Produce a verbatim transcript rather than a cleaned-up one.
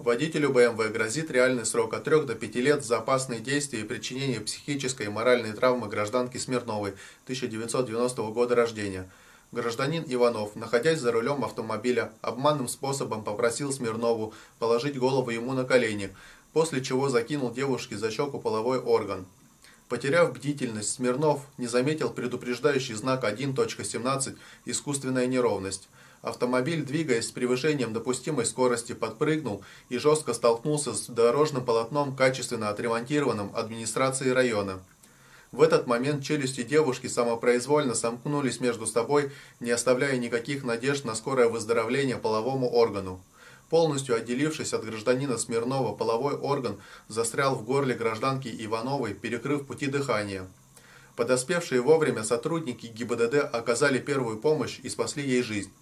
Водителю бэ эм вэ грозит реальный срок от трёх до пяти лет за опасные действия и причинение психической и моральной травмы гражданке Смирновой, тысяча девятьсот девяностого года рождения. Гражданин Иванов, находясь за рулем автомобиля, обманным способом попросил Смирнову положить голову ему на колени, после чего закинул девушке за щеку половой орган. Потеряв бдительность, Смирнов не заметил предупреждающий знак один точка семнадцать «Искусственная неровность». Автомобиль, двигаясь с превышением допустимой скорости, подпрыгнул и жестко столкнулся с дорожным полотном, качественно отремонтированным администрацией района. В этот момент челюсти девушки самопроизвольно сомкнулись между собой, не оставляя никаких надежд на скорое выздоровление половому органу. Полностью отделившись от гражданина Смирнова, половой орган застрял в горле гражданки Ивановой, перекрыв пути дыхания. Подоспевшие вовремя сотрудники ГИБДД оказали первую помощь и спасли ей жизнь.